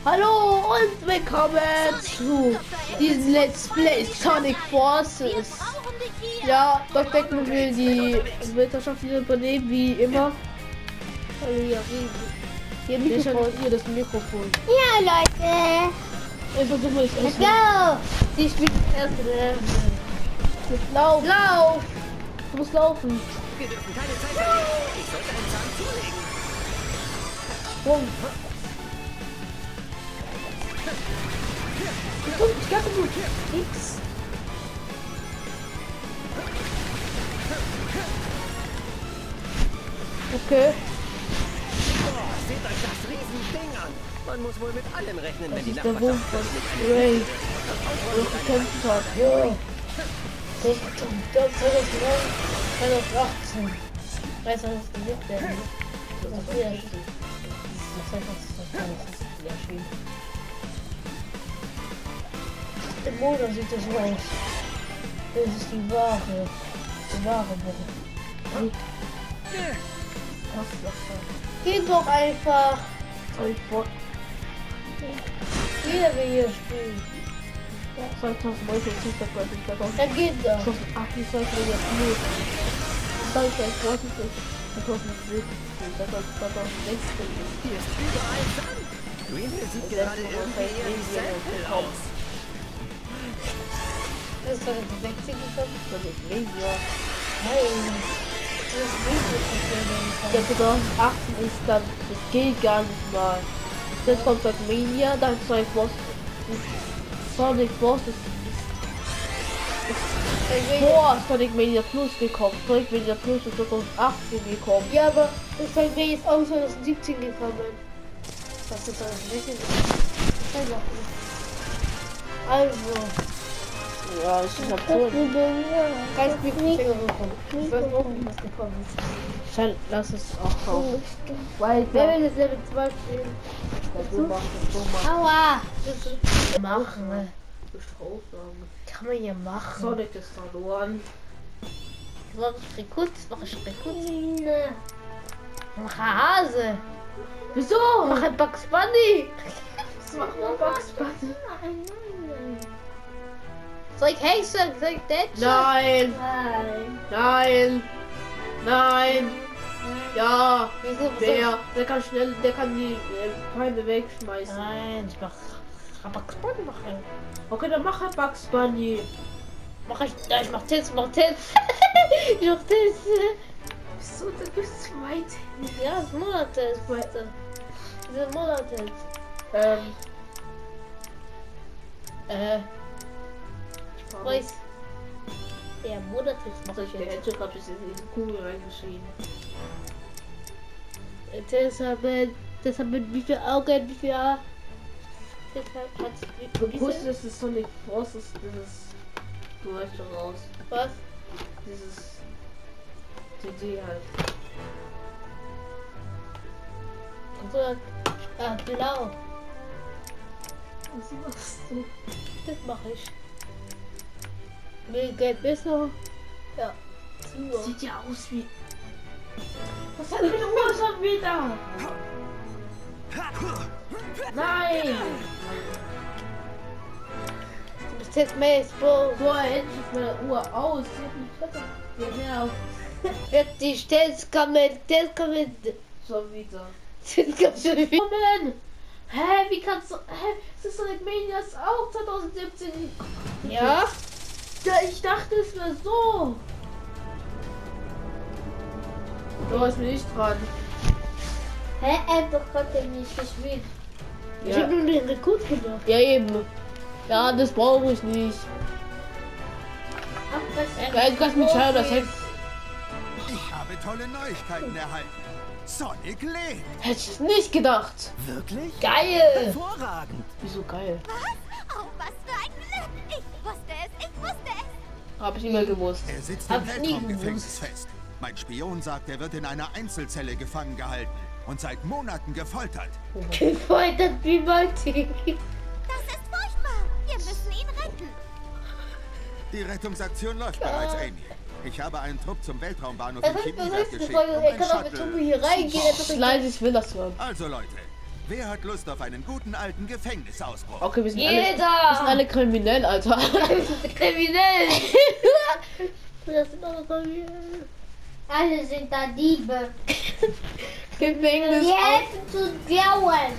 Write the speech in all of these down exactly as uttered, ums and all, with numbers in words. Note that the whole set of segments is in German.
Hallo und willkommen zu diesem Let's Play Sonic Forces. Ja, Gott Beckmann will die Wirtschaft wieder übernehmen, wie immer. Ja, hier, Mikrofon. Hier das Mikrofon. Ja, Leute. Ich versuche es. Let's go. Sie spielt erst mit Lauf. Lauf. Du musst laufen. Wir dürfen keine Zeit verlieren. Ich sollte einen Zahn zulegen. Sprung. Guck, ich glaube gut. X. Okay. Oh, seht euch das Riesending an. Man muss wohl mit allem rechnen, Das wenn die ist der Wurf Nachbarschaft von Ray. Gekämpft hat. Ja. zweitausendachtzehn. Weiß was das gelegt werden. Das ist wieder schön. Das ist wieder schön. Im Monat sieht das so aus. Das ist die wahre, die wahre Woche. Geht doch einfach. Jeder will hier spielen. zweitausend Leute ist nicht dabei. Da geht das. zweitausendachtzig sollte jetzt nicht. zweitausendzwanzig, zweitausendsiebzehn, zweitausendsechzehn. Hier ist überall Sand. Greenhill sieht gerade irgendwie eher wie Sandhill aus. Das ist zweitausendsechzehn gekommen. Das ist Media. Nein. Das ist Media. Der zweitausendachtzehn ist dann, das geht gar nicht mal. Jetzt kommt das Media, dann Sonic Boss. Sonic Boss ist, ist vor Sonic Mania Plus gekommen. Sonic Mania Plus ist zweitausendachtzehn gekommen. Ja, aber das Sonic Mania ist auch zweitausendsiebzehn gekommen. Was ist zweitausendsechzehn? Also. Ja, ich hab so ganz viel gekommen. Ich weiß auch nicht, was gekommen ist. Schein, lass es auch drauf. Weil, wer will das Level zwei spielen? So machen, so machen. Aua! Das machen. Kann man ja machen. Sonic ist verloren. Mach ich Rekord? Mach ich Rekord? Mach Hase. Wieso? Mach ein Bugs Bunny. Mach mal Bugs Bunny. Soll ich Hexen? Soll ich Deadshot? Nein. Nein. Nein. Nein. Ja. Wieso? Der, der kann schnell, der kann die äh, Palme wegschmeißen. Nein, ich mach Bugs Bunny machen. Okay, dann mach ein Bugs Bunny. Mach ich, ja, ich mach Tits, mach Tits. Ich mach Tits. Wieso, du bist zweit. Ja, das Monate ist weiter. Diese Monate. Ähm. Äh. Ich weiß. Der Monat ist mach ich jetzt. Der hätte gerade in die Kugel reingeschrieben. Deshalb, deshalb mit wie viel Augen, wie viel A. Deshalb hat es. Wusstest du, dass es Sonic Forces ist, dieses. Du weißt schon raus. Was? Dieses. C D halt. Also, ah, blau. Was machst du? Das mache ich. Will gelb besser? Ja. Super. Sieht ja aus wie. Was hat mit der Uhr schon wieder? Nein! Du bist jetzt mehr exposed. So, endlich von der Uhr aus. Genau. Jetzt die Stellskammer, Stellskammer. Schon wieder. Stellskammer. Moment! Hä, wie kannst du. Hä? Das ist Sonic Mania auch zweitausendsiebzehn. Ja? Ja, ich dachte, es wäre so. Du hast mich nicht dran. Hä, er hat doch gerade nicht gespielt. Ja. Ich hab nur den Rekord gemacht. Ja, eben. Ja, das brauche ich nicht. Ach, was? Ja, du kannst mich schauen, das heißt. Ich habe tolle Neuigkeiten erhalten. Sonic lebt. Hätte ich nicht gedacht. Wirklich? Geil. Hervorragend. Wieso geil? Was? Oh, was für ein Glück! Ich wusste es, ich wusste es! Hab ich immer gewusst. Er sitzt Hab im ich nie Weltraumgefängnis fest. Mein Spion sagt, er wird in einer Einzelzelle gefangen gehalten und seit Monaten gefoltert. Gefoltert wie Martin. Das ist furchtbar! Wir müssen ihn retten! Die Rettungsaktion läuft bereits, Amy. Ich habe einen Trupp zum Weltraumbahnhof Er in hat Chemnitz gesagt, geschickt. er um kann ein auch mit Shuttle- Truppe hier reingehen. Leise, ich will das hören. Also Leute, Wer hat Lust auf einen guten alten Gefängnisausbruch? Okay, wir sind, Jeder! alle, wir sind alle kriminell, Alter. Kriminell! Das sind alle kriminell. Alle sind da Diebe. Gefängnis. Die helfen zu klauen.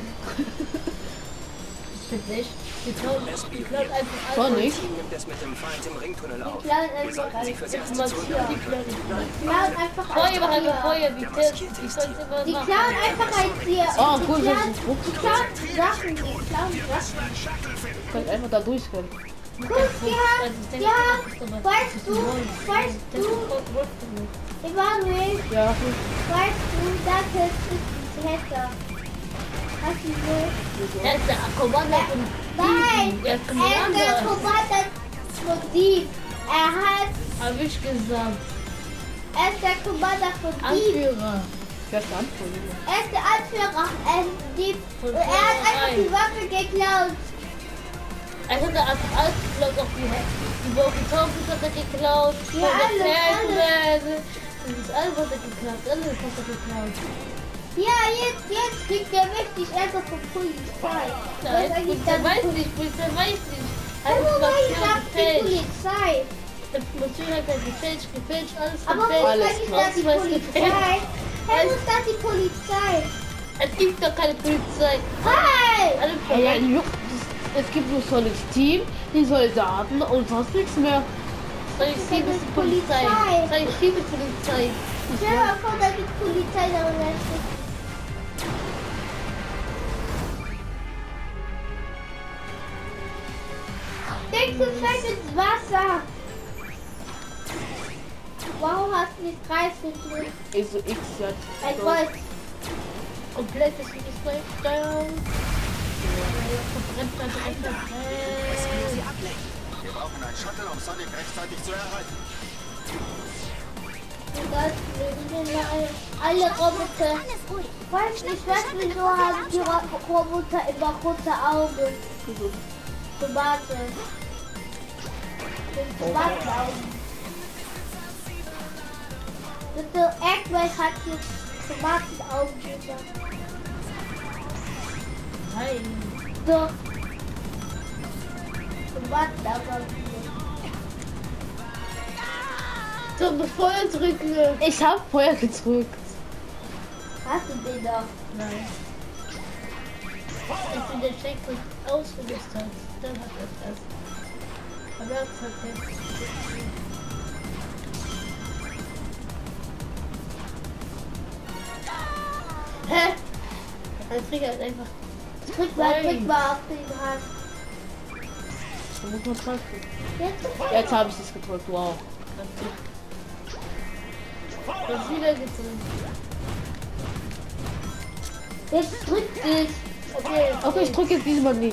Stimmt nicht. Die klauen, die klauen einfach War alles. nicht. Team nimmt es mit dem Feind im Ringtunnel auf. Die klauen Wir einfach sollten sie alles. versetzen Man zu hier, die unterbieten. klauen nicht. Die klauen einfach Feuer, mach einfach alles. Feuer, wie Der Tipp. maskierte Ich ist soll's immer Die machen. klauen einfach als hier. Oh, die cool, klauen, das ist ein Druck. die klauen Sachen. Die klauen Sachen. Ich kann einfach da durchrennen. Guck, die haben, die haben, weißt du, weißt du, Emanuel, Ja, weißt du, das ist ein Hacker. Hast du so? Er ist der Kommandant von Nein, Der er ist der Kommandant. Kommandant von Dieb. Er hat, Hab ich gesagt. er ist der Kommandant von Dieb. Anführer. wer ist der Anführer? Er ist der Anführer, er ist ein Dieb. Von Und er hat einfach vornherein. die Waffe geklaut. Er hat einfach alles geklaut, auch die die Walkie-Talkies hat er geklaut. Ja, alles, alles. Das ist alles hat er geklaut, alles hat er geklaut. Ja, jetzt, jetzt kriegt er richtig Ärger von Polizei. Was Nein, eigentlich Polizei dann weiß nicht, Polizei weiß nicht. Aber Alles warum macht sagt die gefälscht. Polizei? Der Polizei hat er gefälscht, gefälscht, alles Aber warum gefälscht. Alles sagt klar. die Was Polizei? Hey, wo ist da die Polizei? Es gibt doch keine Polizei. Hey! Alle Ey, ja, juckt. Es gibt nur so das Team, die Soldaten und sonst nichts mehr. Soll ich sie bis die Polizei? Polizei. Soll ich sie bis Polizei? Stell dir mal vor, da die Polizei da ist. Denkst du, es fällt ins Wasser? Warum hast du nicht Kreis gedrückt? Ich so X jetzt. Ein So. Kreuz. Komplett ist die Display-Steuerung. Verbrennt man direkt das Sie ablenken. Wir brauchen ein Shuttle, um Sonic rechtzeitig zu erreichen. Und das sind alle, alle Roboter. Alles ruhig. Weißt du, ich weiß wieso haben die Ro- Roboter immer rote Augen. Tomate. Sind Tomatenaugen. Bitte, Eggman hat die Tomatenaugen gesagt. Nein. Doch. Tomatenaugen. So, bevor er drücken. Ich hab Feuer gedrückt. Hast du den noch? Nein. Ich bin der Checkpoint ausgelöst hat. Dann hat er das. Aber er hat es Hä? Er triggert einfach. Drück mal, drück mal auf den Hand. Da muss man treffen. Jetzt Jetzt habe ich es gedrückt, wow. Das ist wieder gezogen. Jetzt drückt es. Okay, Okay, ich drücke jetzt diesmal nicht.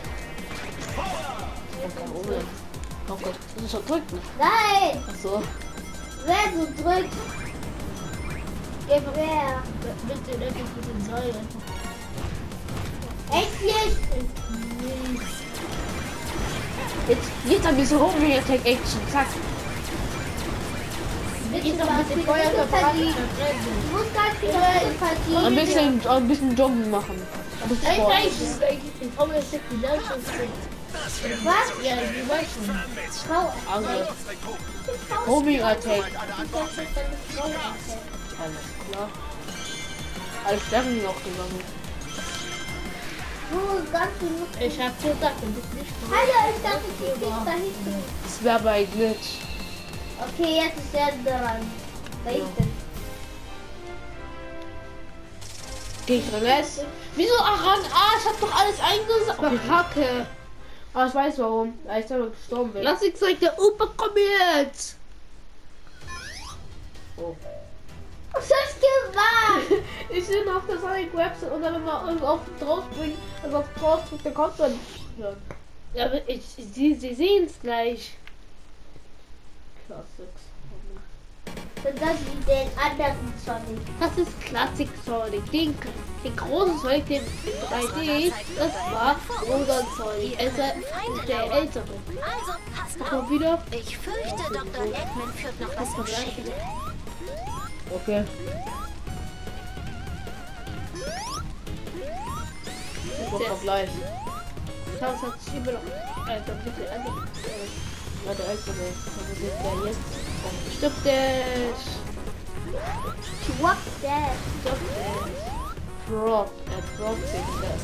Okay, Moment. Oh Gott, muss ich schon drücken? Nein! Achso. Wer so drückt? Gib her. Bitte, bitte, bitte, Seil. Echt nicht? Jetzt, jetzt ein bisschen hoch mit Attack Action. Zack. Ich noch mit dem viel Feuer Punkte verbrannt. verdienen. Du musst ganz viele Punkte verdienen. Ein bisschen, ein bisschen Joggen machen. Ein bisschen Ich Sport. weiß, das ist eigentlich die Formel sechs, die Leistung. Was? Ja, die weiß schon. Frau. Also, Rekruten. Homing Attack. Soweit alle an Bord sind. Alles klar. Alle Sterne sind auch gegangen. Du, ganz viel. Ich hab gesagt, du bist nicht gut. Hallo, ich dachte, du bist da hinten. Das wäre bei Glitch. Okay, jetzt ist er dran. Da hinten. Gegner S. Wieso? Ach, ran- ah, ich hab doch alles eingesaugt. Kacke. Ah, ich weiß warum. Weil ich dann gestorben bin. Lass ich zeig der Opa, komm jetzt! Oh. Was hast du gemacht? Ich bin auf der Sonic Website und dann wenn man auf drauf bringt, also auf drauf drückt, dann kommt man. Ja. Ja, aber ich, sie, sie sehen es gleich. Classics. Und das wie den anderen Sonic. Das ist Classic Sonic. Den, den großen Sonic, den drei D, das war Rodan Sonic. Also der ältere. Also, pass Guck auf. mal wieder. Ich fürchte, Doktor Eggman führt noch was im Schilde. Okay. ist noch Vergleich. Taus hat sich immer noch. Alter, bitte, Alter. Ja, der ältere. Aber der jetzt. Stopp das. What that? Stopp das. Drop. Er droppt sich das.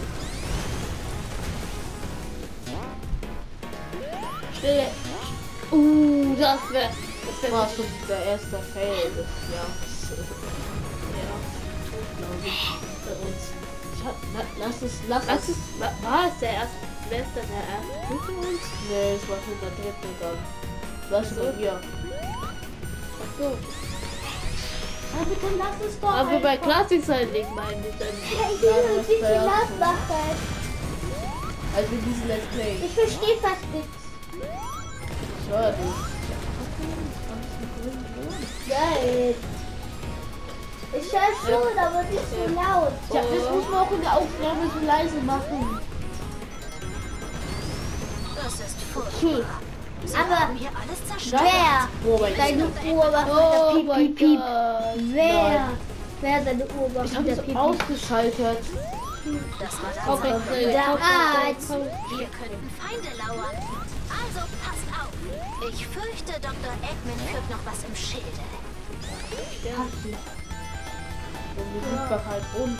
Stille. Uh, das wäre. Das wäre War schon der erste Fail des Jahres. Ja, Glaube ich. Bei uns. Ich hab, la, lass es, lass Was es. ist. wa- War es der erste? Wer ist denn der erste für uns? Nee, es war schon der dritte dann. Was So. bei mir? Achso. Aber bitte lass es doch. Aber bei einfach. Classics halt nicht, meine ich dann. Ja, ich will uns nicht Ja, nass das machen. Also in diesem Let's Play. Ich verstehe fast nichts. Ich höre dich. Geil. Ich höre schon, aber nicht so laut. Ja, das muss man auch in der Aufnahme so leise machen. Das ist furchtbar. Tschüss. Sie Aber- haben hier alles zerstört. Wer? Oh mein Deine Gott. Uhr macht Oh wieder piep, mein piep, piep. Gott. Wer? Nein. Wer seine Uhr macht Ich habe wieder es piep, piep. ausgeschaltet. Das war das. Okay, Der der Arzt. Hier könnten Feinde lauern. Also passt auf. Ich fürchte, Doktor Eggman führt noch was im Schilde. Und die Sichtbarkeit und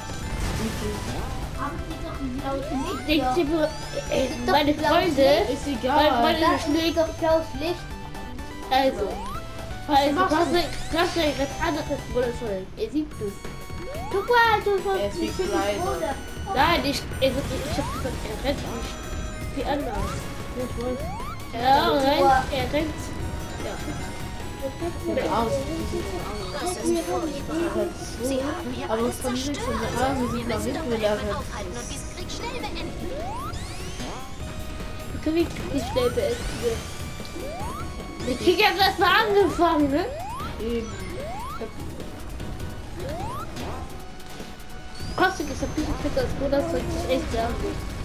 Ich tippe, äh, meine Freunde, ist meine egal. Freunde Das sind ist doch blaues Licht. also, also, machst klasse, klasse, das andere Wundervoll. Ihr seht es. Guck mal, du sollst Er ist nicht viel in die kleiner. Bude. Nein, ich, ich, ich hab gesagt, er rennt nicht. Wie anders. Ich weiß. Er rennt, er rennt. Ja. Keine Angst. Das ist furchtbar. Sie haben hier Aber alles von links zerstört. und der Arme Wir sieht nach müssen hinten Doktor Eggman gelagert. aufhalten und diesen Krieg schnell beenden. Krieg die schnell beenden wird. Der Krieg hat erst mal angefangen, ne? Eben. Kostet ist ein bisschen fitter als Bruder, das sollte ich echt sagen.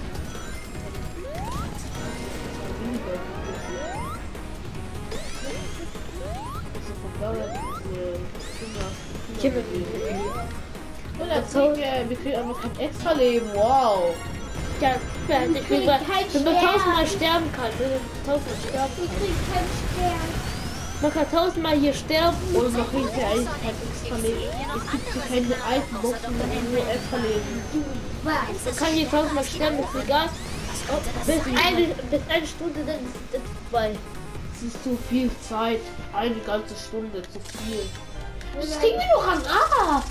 Kinder. Und er kriegt, äh, wir kriegen einfach kein extra Leben. Wow. Ja, ja, ich will mal, wenn man tausendmal sterben kann, wenn man tausendmal sterben Ich kann. krieg keinen Stern. Man kann tausendmal hier sterben. Und man kriegt ja eigentlich kein extra Leben. Es gibt hier keine alten Boxen, sondern nur extra Leben. Was? Man kann hier tausendmal sterben, ist egal. Bis eine, bis eine Stunde, dann ist es vorbei. Es ist zu viel Zeit. Eine ganze Stunde zu viel. Das ging mir doch an ab.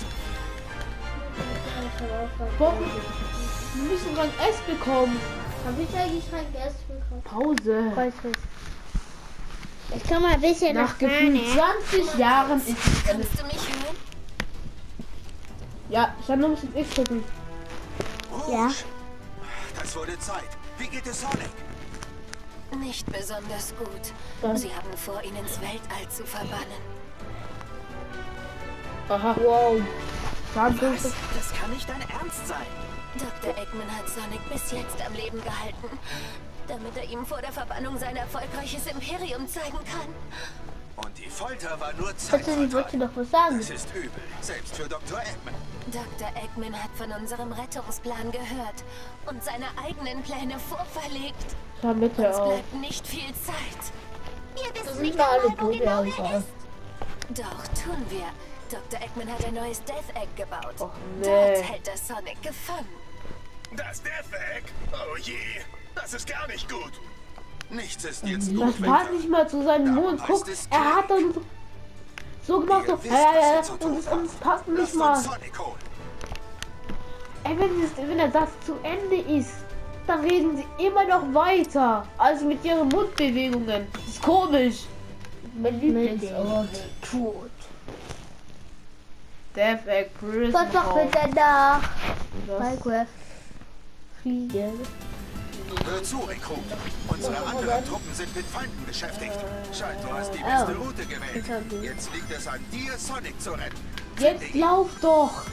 Warum? Wir müssen kein Ess bekommen. Hab ich eigentlich kein Gast bekommen? Pause. Weiß nicht. Ich kann mal ein bisschen Nach gefühlt zwanzig Jahren ist es alles. Kannst du mich hören? Ja, ich habe nur ein bisschen X drücken. Ja. Das wurde Zeit. Wie geht es Sonic? Nicht besonders gut. Ja. Sie haben vor, ihn ins Weltall zu verbannen. Aha. Wow. Was? Das kann nicht dein Ernst sein. Doktor Eggman hat Sonic bis jetzt am Leben gehalten, damit er ihm vor der Verbannung sein erfolgreiches Imperium zeigen kann. Und die Folter war nur Bitte, ich wollte Zeitvertreib. noch was sagen. Das ist übel, selbst für Doktor Eggman. Doktor Eggman hat von unserem Rettungsplan gehört und seine eigenen Pläne vorverlegt. Ja, bitte Es auch. bleibt nicht viel Zeit. Wir Das wissen sind nicht wir alle einmal, wo tot, genau ja, er egal. ist. Doch, tun wir. Doktor Eggman hat ein neues Death Egg gebaut. Och, nee. Dort hält er Sonic gefangen. Das Death Egg? Oh je, das ist gar nicht gut. Nichts ist jetzt Das notwendig. passt nicht mal zu seinem Darum Mund. heißt Guck, es er hat dann so, so gemacht, so, Ihr wisst, äh, was äh, ihr zu tun und, es- und es habt. passt nicht Lasst mal. uns Sonic holen. Ey, wenn, es, wenn der Satz zu Ende ist, dann reden sie immer noch weiter. Also mit ihren Mundbewegungen. Das ist komisch. Mein Lieblingsort. Tot. Death Egg Prison. Was macht Hall. mit der nach? Das Minecraft. Fliegen. Hör zu, Rekrut. Unsere anderen Truppen sind mit Feinden beschäftigt. Scheint, du hast die Oh. beste Route gewählt. Das hab ich. Jetzt liegt es an dir, Sonic zu retten. Jetzt lauf doch.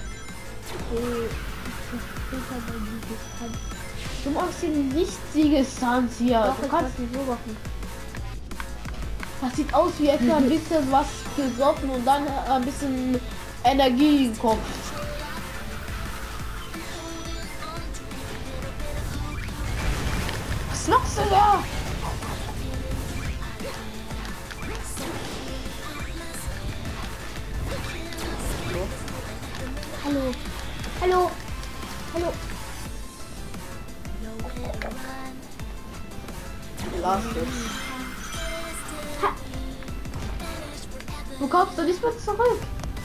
Du machst hier nicht Siegesstanz hier. Doch, Du ich kannst kann die so machen. Das sieht aus wie etwa ein bisschen was gesoffen und dann ein bisschen Energie im Kopf. machst du da? Hallo. Hallo. Hallo. Lass es. Du kommst doch nicht mehr zurück.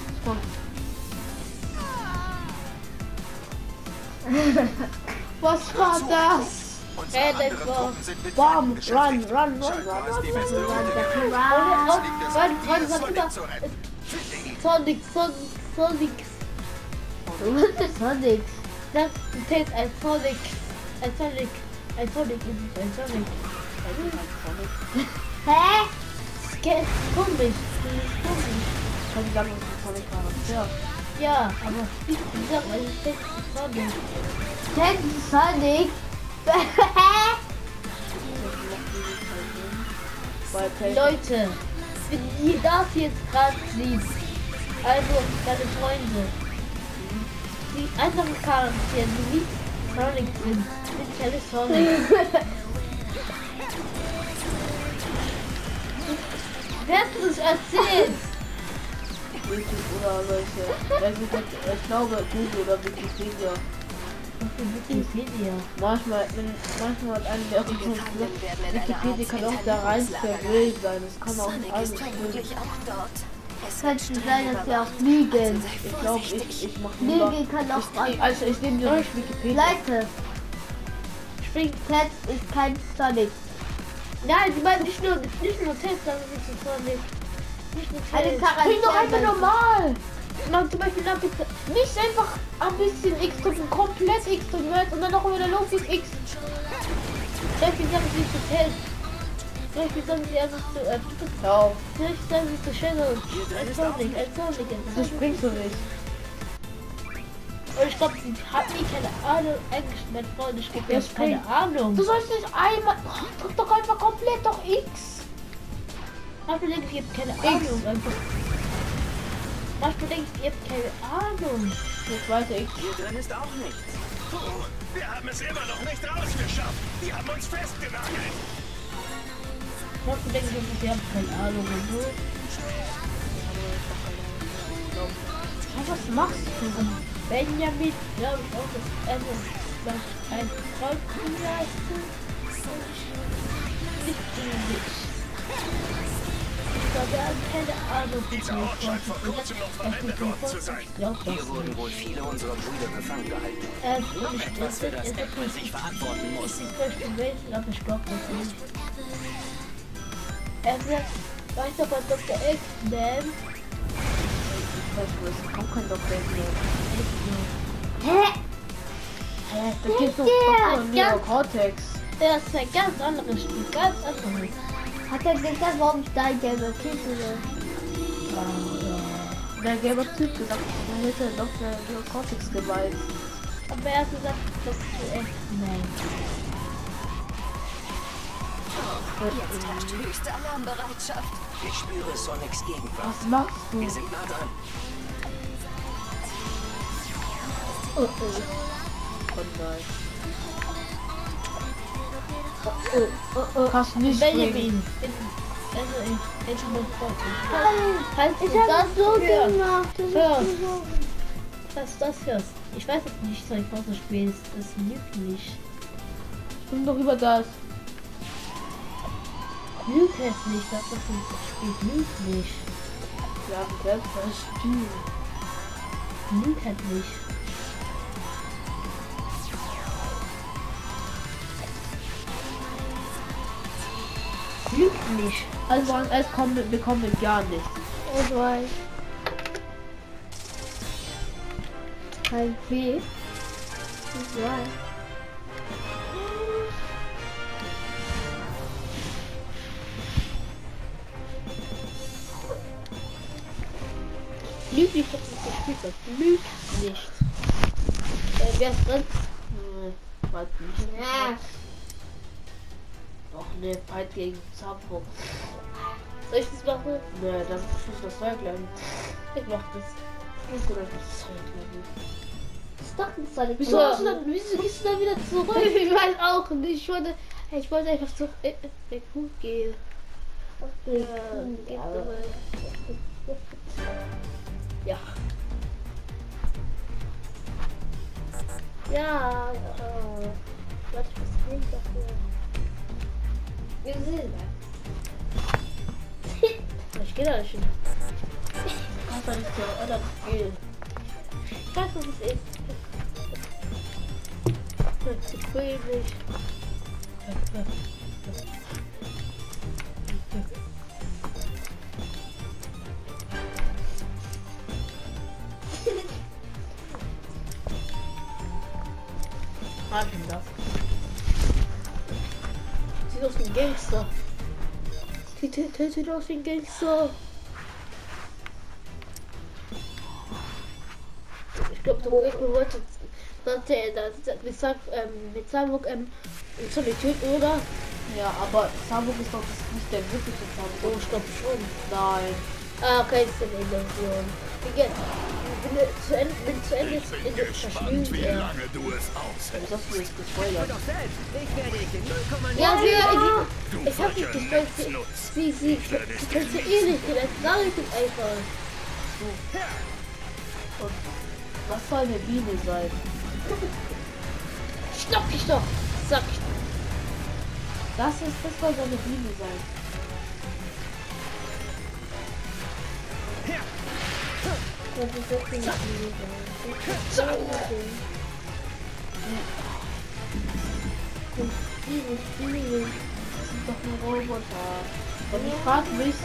Was war das? Unsere Äh, das anderen war- Truppen sind mit Bam, Feinden beschäftigt. run, run, run, Shadow run, ist die run, beste run, Route run, der Welt. Oh, run. Liegt es Run, an dir, run, run, Sonic run. zu retten. Finde ihn. Sonic, Sonic, Sonic. Was ist Sonic? Das ist ein Sonic. Ein Sonic. Ein Sonic ist es, ein Sonic. Hä? Das ist komisch. Das ist komisch. Kann ich sagen, dass ich Sonic war? Ja. Ja, aber wie gesagt, also das ist Sonic. Kennst du Sonic? Weil Pay- Leute, wenn ihr das jetzt gerade sieht, also deine Freunde, die anderen Charaktere, die nicht Sonic sind, sind keine Sonic. Wer hat uns erzählt? YouTube oder solche. Also, ich glaube Google oder Wikipedia. Was für Wikipedia? Manchmal, wenn, manchmal hat einer der auch schon gesagt, Wikipedia kann auch da rein verwählt sein. Es kann auch nicht Sonic alles ist stimmen. vermutlich auch dort. Es Kann wird schon streng sein, dass wir überwacht. auch fliegen. Ich glaube, ich, ich mach lieber. Fliegen kann auch Ich, also, ich nehme dir durch Wikipedia. Leute, Springplatz ist kein Sonic. Nein, die meinen nicht nur, nicht nur Tesla, sondern nicht nur Sonic. Nicht nur Alle Tesla. Bring doch einfach Charaktere. normal. Man zum Beispiel nach bitte. Nicht einfach ein bisschen X drücken, komplett X drücken und dann noch wieder Logik X. Vielleicht sagen sie zu Test. Vielleicht sagen sie einfach zu, äh, Ja, vielleicht sagen sie zu Shadow. Ein Sonic, ein Sonic, ein das Sonic. springst du nicht. Und ich glaube, sie hat nie keine Ahnung. Eigentlich, mein Freund, ich glaube, Ja, er hat keine spring. Ahnung. Du sollst nicht einmal. Oh, drück doch einfach komplett doch X. Manchmal denke ich, ihr habt keine Ahnung. Einfach. Manchmal denke ich, ihr habt keine Ahnung. Jetzt weiter X. Hier drin ist auch nichts. Puh, wir haben es immer noch nicht rausgeschafft. Die haben uns festgenagelt. Manchmal denke ich, einfach, ihr habt keine Ahnung. Und so. Ja, was machst du? Benjamin, glaube ich auch, dass er noch ein Freund von mir heißt. Nicht ähnlich. Ich glaube, er hat keine Ahnung, wie Dieser Ort scheint vor kurzem noch verwendet worden zu sein. Ich glaube Hier das wurden nicht. wohl viele unserer Brüder gefangen gehalten. Er ist nicht Etwas, für das er Apple ist sich nicht verantworten muss. ich möchte wählen, aber ich glaube das nicht. Er sagt, weißt du, was Doktor X-Man? Ich weiß nicht, es kommt kein Doktor mehr. Hä? Hä? Da gibt's noch Ja, Doktor Neo Cortex. Das ist ein ganz anderes Spiel, ganz anderes. Hat er gesagt, warum ich da gelbe Kiste will? Der gelbe Typ gesagt, er hätte Doktor Neo Cortex geweiht. Aber er hat gesagt, Doktor X-Man. Jetzt herrscht höchste Alarmbereitschaft. Ich spüre Sonics Gegenwart. Was machst du? Wir sind nah dran. Oh, oh. Oh nein. Oh, oh, oh, oh. Kannst nicht springen. Benjamin. Also ich, ich bin Freund. Falls du Ich hab das das so hörst, gemacht. Das ist hörst, so. falls du das hörst. Ich weiß, dass du nicht so ein großes Spiel ist. Das lügt nicht. Stimmt doch über das. Lügt es nicht, dass das ein Spiel lügt nicht. Wir haben selbst ein Spiel. Lügt halt nicht. Lügt nicht. Also an es kommen wir bekommen gar nichts. Und weiß. Kein P. Ich weiß. Lügt nicht, dass es das Spiel ist. Lügt nicht. Äh, wer ist drin? Nee, weiß nicht. Ja. Doch, ne, Fight gegen Zapo. Soll ich das machen? Ne, das ist das Zeug lernen. Ich mach das. Ich will das Zeug lernen. dachte, es sei Wieso, hast du dann, wieso gehst du dann wieder zurück? Ich weiß auch nicht. Ich wollte, ich wollte einfach so äh, äh, gut gehen. Ja, geht aber. Ja. Ja, äh, warte, was will ich dafür? Wir sehen Ich gehe da nicht hin. Ich kann nicht zur anderen gehen. Ich weiß, was es ist. Das ist zu quälig. Was denn das? Sieht aus wie ein Gangster. Sieht, sieht, sieht aus wie ein Gangster. Ich glaube, du wolltest dass der das mit Sam ähm, mit Samburg ähm, soll ich töten, oder? Ja, aber Samburg ist doch nicht der wirkliche Oh, Samburg. ich glaube schon. Nein. Ah, okay, ist eine Illusion. Wenn er zu Ende, wenn zu Ende ist, ist es verschwindet wie er. lange du es aushältst. Das hast du jetzt gespoilert. Doch selbst. Ich werde dich in null Komma null. Ja, ja, Du ich, ich hab nicht solcher gespoilt. Nichtsnutz. Sie, sie, sie kannst du eh nicht, das sag ich jetzt einfach. Und was soll eine Biene sein? Stopp dich doch! Sag ich. Das ist, das soll eine Biene sein. Das ist wirklich nicht Biene, Biene. Das sind doch nur Roboter. Und ich frage mich.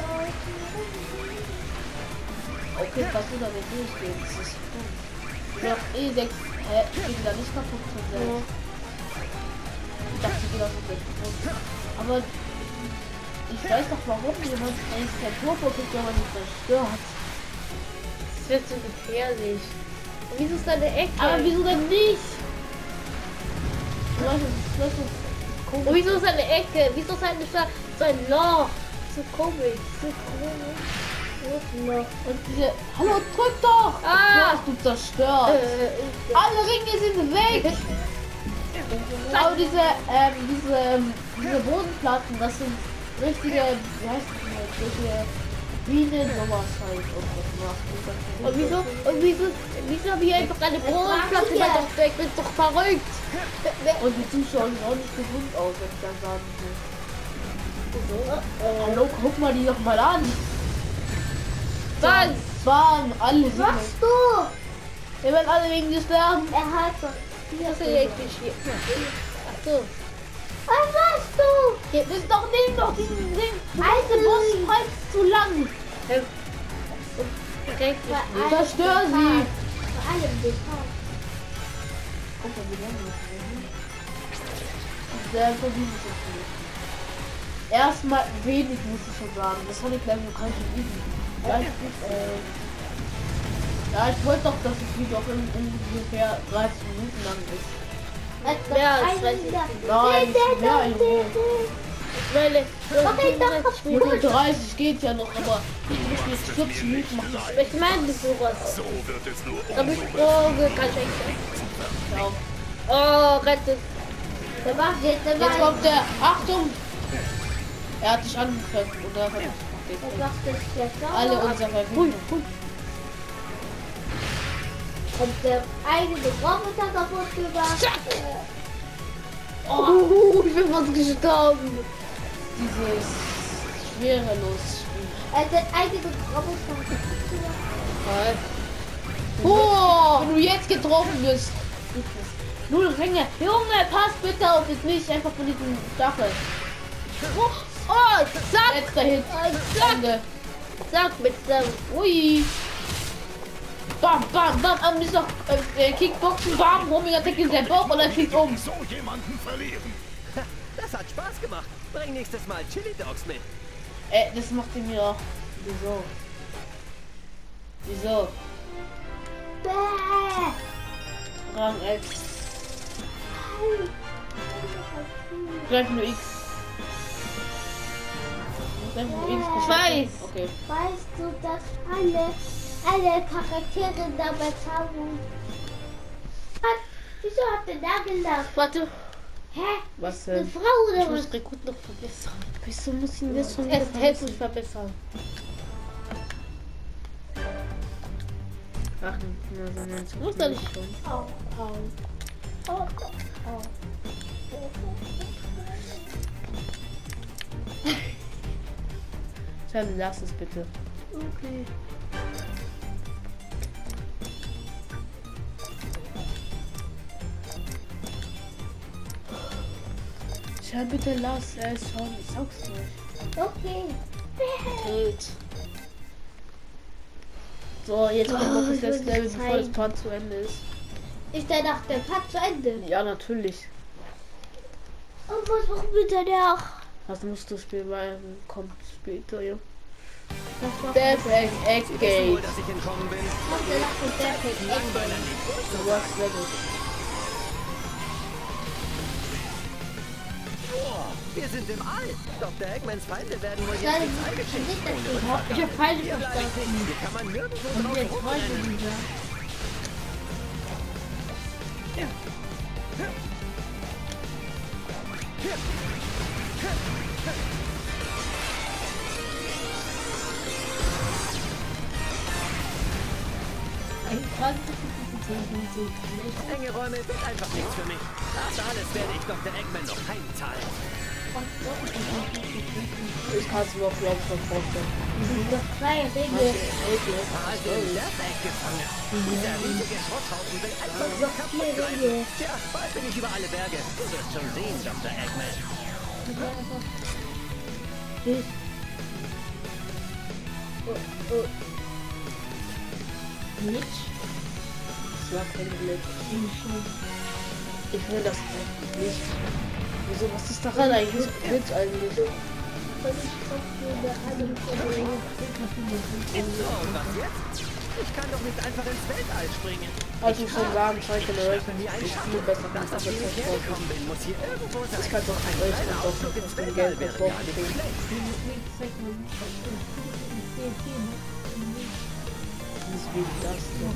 Okay, was du damit durchgehst, das ist gut. Ja, eh sechs, hä, gehen da nicht kaputt von selbst. Ich dachte, die gehen auch nicht kaputt. Aber ich weiß doch, warum jemand eigentlich kein Turbo kriegt, wenn man nicht zerstört. Das wird so gefährlich. Und wieso ist da eine Ecke? Aber wieso denn nicht? Leute, das ist so Und komisch. wieso ist da eine Ecke? Wieso ist halt nicht da so ein Loch? So komisch. So komisch. Und diese, hallo, drück doch! Ah! Du hast du zerstört. Äh, Alle Ringe sind weg! Aber diese, ähm, diese, ähm, diese Bodenplatten, das sind richtige, wie heißt das, richtige Bienen, sowas halt. Und, das Und wieso, und wieso, wieso habe ich einfach eine Bodenplatte Ja. doch weg? Bin doch verrückt. und die Zuschauer sehen auch nicht gesund aus, wenn ich dann sagen will. Äh, Hallo, guck mal die doch mal an. Was? Bam, alle sind Was weg. machst du? Wir werden alle wegen dir sterben. Er hat doch Das ist eigentlich hier. Ach so. Was machst du? Hier ist doch neben doch diesen Ding. Alte Der Boss ist halt zu lang. Direkt nicht. Zerstör sie. Vor allem den Tag. Guck mal, wie lange das ist. Sehr verdienen so viel. Erstmal wenig, muss ich schon sagen. Das fand ich gleich nur kalt und easy. Ja, ich, äh, ja, ich wollte doch, dass das Video auch in, in ungefähr dreißig Minuten lang ist. Mehr als dreißig. Nein, nicht mehr, Junge. Meine, Okay, doch. Minute dreißig geht ja noch, aber ich muss jetzt vierzig Minuten machen. ich meine sowas. So wird es nur Da bin ich oh, kann ich eigentlich. Ja. Oh, rettet. Der macht jetzt, der Jetzt macht kommt der. Achtung! Er hat dich angegriffen oder hat der dich macht das jetzt auch. alle unsere Verfügung. Und der eigene Roboter kaputt gemacht. Oh, ich bin fast gestorben. Dieses schwerelos Spiel. Er hat den eigenen Roboter kaputt gemacht. Oh, wenn du jetzt getroffen bist. Null Ringe. Junge, pass bitte auf, jetzt nicht einfach von diesem Stachel. Oh, oh zack. Letzter Hit. Ende. Zack, mit dem. Ui. Bam, bam, bam. Am ist noch äh, Kickboxen, bam, Homing Attack in der Bauch und er fliegt um. so jemanden verlieren. Das hat Spaß gemacht. Bring nächstes Mal Chili Dogs mit. Äh, das macht er mir auch. Wieso? Wieso? Bäh. Rang elf. Gleich nur X. Gleich nur X. Ich weiß. Okay. Weißt du, dass alle, alle Charaktere dabei haben? Wieso hat der da gelacht? Warte. Hä? Was Eine denn? Frau Ich oder was? muss Rekrut noch verbessern. Wieso muss ich das schon Test, Test und verbessern. Ach, na, so meinst du. Muss doch nicht. schon. Au, au. Au, au. Dann lass es bitte. Okay. Schau bitte, lass es schon. Ich sag's nicht. Okay. Gut. So, jetzt kommt noch das ich letzte will Level, das bevor das zeigen. Part zu Ende ist. Ist der nach der Part zu Ende? Ja, natürlich. Und was machen wir denn auch? Das musst du spielen, weil kommt später, ja. Was macht Death Egg, Egg Wohl, Gate. dass ich entkommen bin. der nach der Ende? Du warst sehr gut. Wir sind im All. Doktor Eggmans Feinde werden wohl jetzt Nein, ins All geschickt. nicht, dass Ohne du- Rückfahrt. Ich hab Pfeile Hier bleibe ich verstanden. hängen. Hier kann man nirgendwo Und drauf jetzt heute rumrennen. wieder. Enge Räume sind einfach nichts für mich. Das alles werde ich Doktor Eggman noch heimzahlen. Ich kann es mir auch glauben schon vorstellen. Das zwei Dinge. Also im Death Egg gefangen. Dieser riesige Schrotthaufen will einfach nur kaputt bleiben. Tja, bald bin ich über alle Berge. Du wirst schon sehen, Doktor Eggman. Das war kein Glück. Ich will das nicht. Wieso, was ist daran eigentlich? Glitch eigentlich. So, und was jetzt? Ich kann doch nicht einfach ins Weltall springen. Also ich schon sagen, Final Generation Nie ist einschaffen. viel besser Das, als auf das den ich letzte hergekommen bin, muss hier irgendwo sein. Ich kann doch Ein nicht kleiner doch Ausflug nicht ins mit dem Weltall Geld wäre davor gar nicht schlecht. Wie das denn?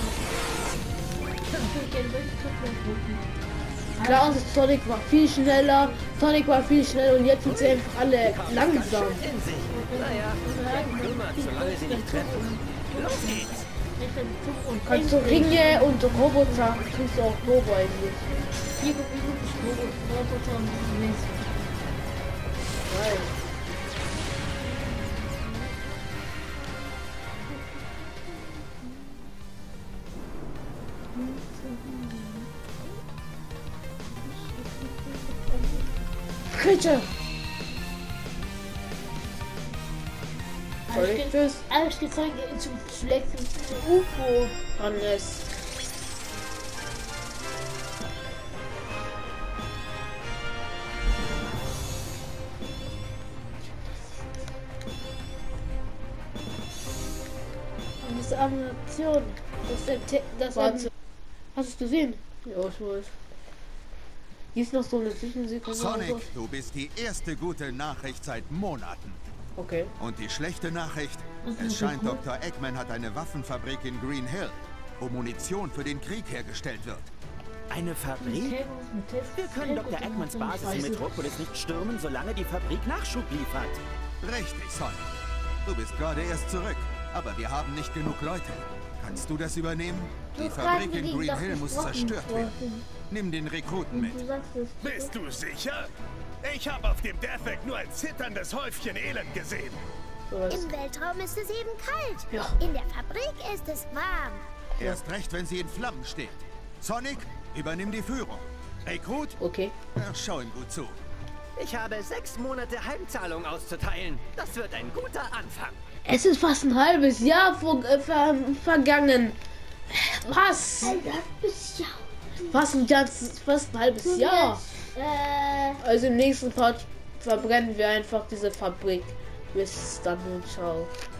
Klar, und Sonic war viel schneller. Sonic war viel schneller und jetzt sind sie einfach alle langsam. In sich. Naja, kümmert, solange sie nicht treffen. Los geht's. Kannst du Ringe und Roboter, kriegst du auch Turbo eigentlich. Geil. Bitte! Soll ich das? Alles gezeigt zum Flecken U F O. Hannes. Das ist Animation. Das ist der Te das Warte. ist Hast du es gesehen? Ja, ich weiß. Hier ist noch so eine Zwischensekunde. Sonic, oder du bist die erste gute Nachricht seit Monaten. so. Okay. Und die schlechte Nachricht? Es scheint, Doktor Eggman hat eine Waffenfabrik in Green Hill, wo Munition für den Krieg hergestellt wird. Eine Fabrik? Wir können Doktor Eggmans Basis in Metropolis nicht stürmen, solange die Fabrik Nachschub liefert. Richtig, Sonic. Du bist gerade erst zurück, aber wir haben nicht genug Leute. Kannst du das übernehmen? Die Fabrik in Green Hill muss zerstört werden. Nimm den Rekruten mit. Du sagst es. Bist du sicher? Ich habe auf dem Death Egg nur ein zitterndes Häufchen Elend gesehen. So, Im Weltraum ist es eben kalt. Ja. In der Fabrik ist es warm. Erst recht, wenn sie in Flammen steht. Sonic, übernimm die Führung. Rekrut, okay. ja, schau ihm gut zu. Ich habe sechs Monate Heimzahlung auszuteilen. Das wird ein guter Anfang. Es ist fast ein halbes Jahr vor, äh, ver, vergangen. Was? Ja. Fast ein, ganzes, fast ein halbes Jahr. Äh, Also im nächsten Part verbrennen wir einfach diese Fabrik. Bis dann und ciao.